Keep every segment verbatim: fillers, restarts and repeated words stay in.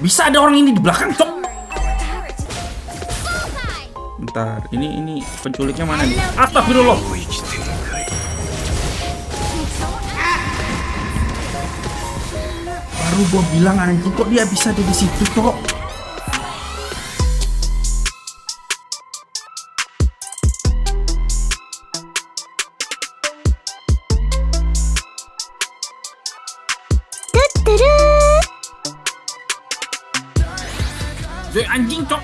Bisa ada orang ini di belakang, cok. Bentar, ini ini penculiknya mana nih? Astagfirullah. Baru gua bilang anjing, kok dia bisa ada di situ, cok. Jadi anjing, cok.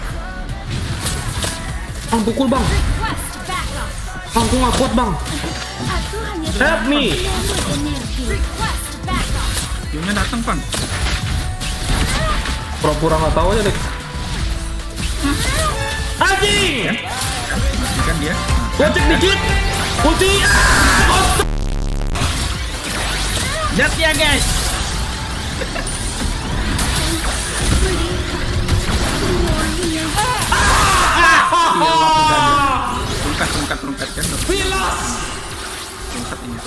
Bang, pukul bang. Bang, aku nggak kuat bang. Help me. Yonya datang, Bang. Pura-pura nggak tahu aja deh. Anjing. Kan dia. Gocek dikit. Ulti. Lihat ya, guys. Rungkat, rungkat, rungkat kan. Rungkat ini.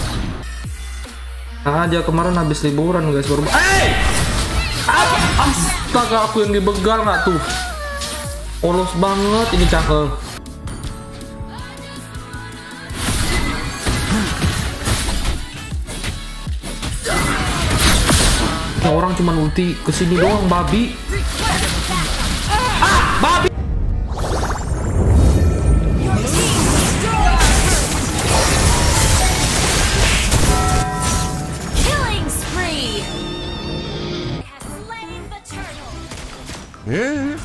Nah, dia kemarin habis liburan guys baru. Hey! Astaga, aku yang dibegal nggak tuh? Polos banget ini cakep. Nah, orang cuma ulti kesini doang, babi. Ah, babi. Yeah.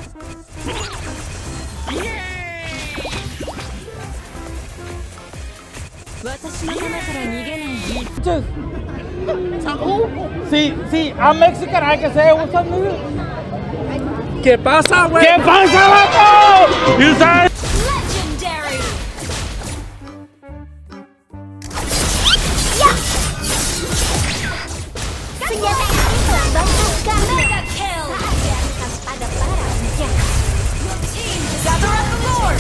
Si, si, a Mexican hay que ser un sonido. ¿Qué pasa, güey? ¿Qué pasa, vato? You say? Legendary. Senjata ini membanggakan. Mega kill. Pada para penjahat. Your team gather up the Lord.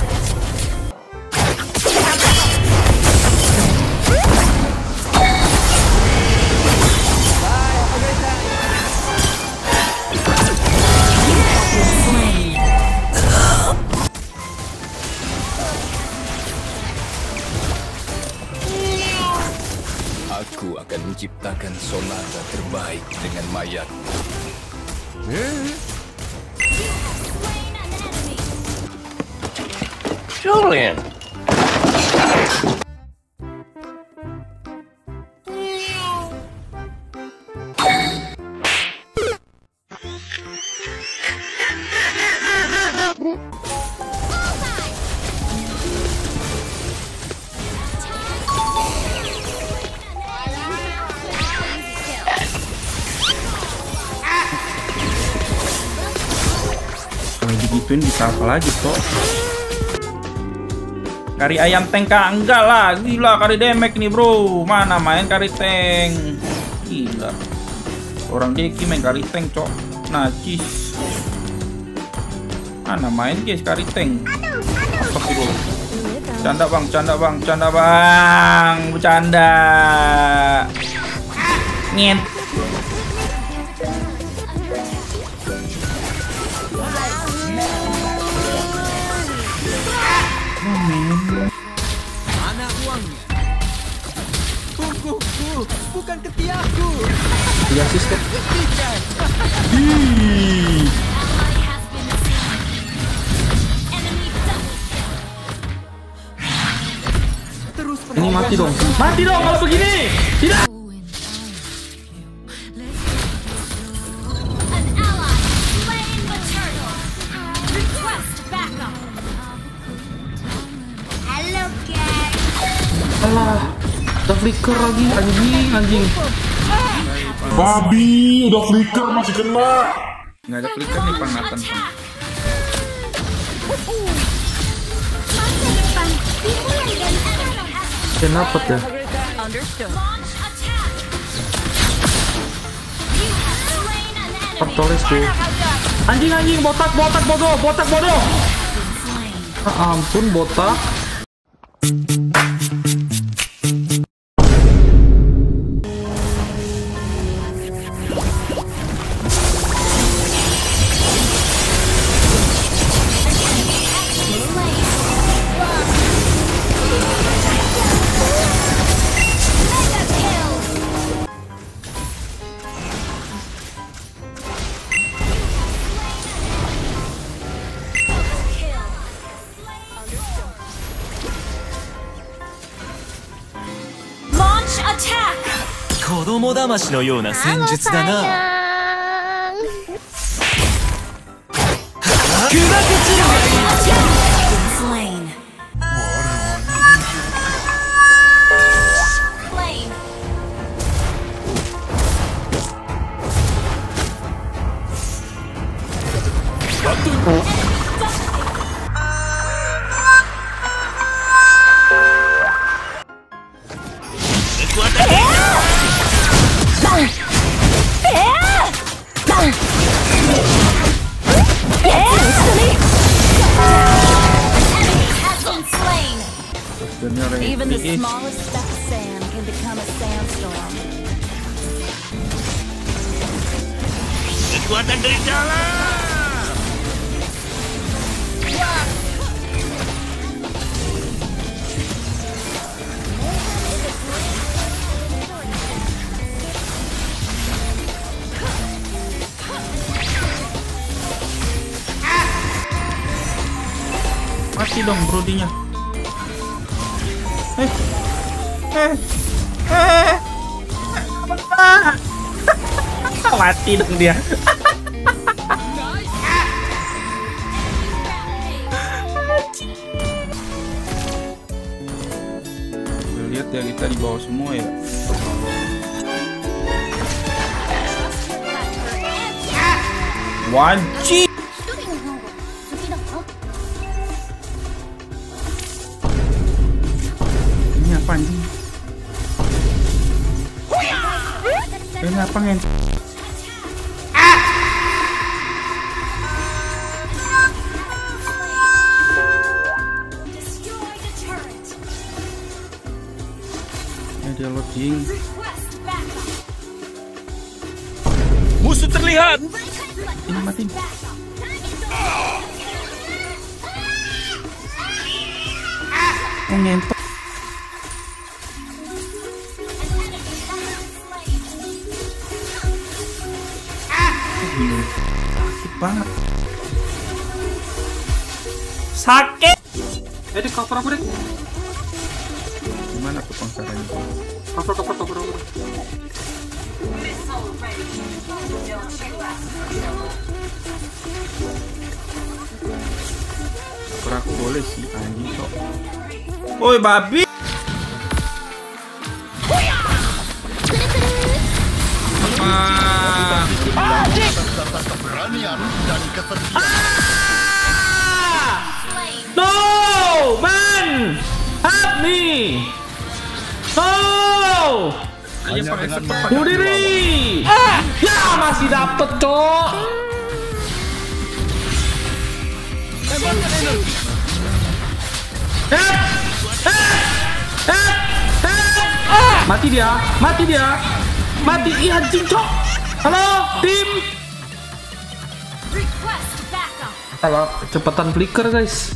Aku akan menciptakan sonata terbaik dengan mayat. Yeah. Julian. Digituin bisa apa lagi, kok? Kari ayam tank kah? Enggak lah, gila kari damage nih bro. Mana main kari tank? Gila. Orang Deki main kari tank, cok. Najis. Mana main guys kari tank? Apa sih bro? Canda bang, canda bang, canda bang, bercanda. Nyet. Mana uangnya? Punggungku, bukan ketiakku. Iya sistem. Terus Ini mati dong. Mati dong kalau begini. Tidak. An ally slain the turtle. Request backup. Hello guys. Alah, udah flicker lagi anjing anjing. Babi, udah flicker masih kena. Nggak ada flicker nih Bang Nathan. Masa depan dimulai dari anak. Kenapa ya? Understood. Launch attack. You have slain an enemy. Tertulis tuh. Anjing anjing botak botak bodoh botak bodoh. Ah, ampun botak. 子供騙しのような戦 Halo 術だな。 sayang. 砕け散るがいい。 Slain. Slain. Even the smallest speck of sand can become a sandstorm. Kekuatan dari dalam. Mati dong brodinya. Eh, eh, eh, mati dong dia. Lihat ya, kita di bawah semua ya. Wajib. Ini apa anjing? Ini apa ngen? Ini dia loading. Musuh terlihat. Ini mati. Oh, ngentot. Sakit banget. Sakit. Eh, di cover aku deh. Gimana tuh pangsarannya? Cover, cover, cover, cover. Cover aku boleh sih anjing kok. Woi babi. No, man, help me. No, bunuh diri. Ya masih dapet cok. Eh, eh, eh, eh. Mati dia, mati dia, mati iya anjing cok. Halo tim. Kalau kecepatan flicker guys.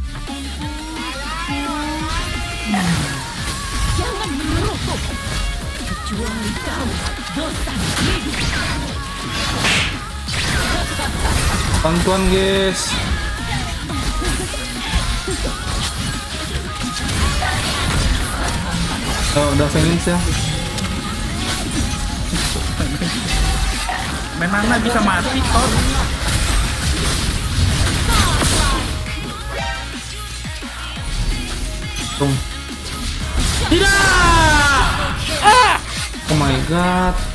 Bantuan guys. Oh, udah finish ya. Memangnya bisa mati kok. Tidak. Ah! Oh my god.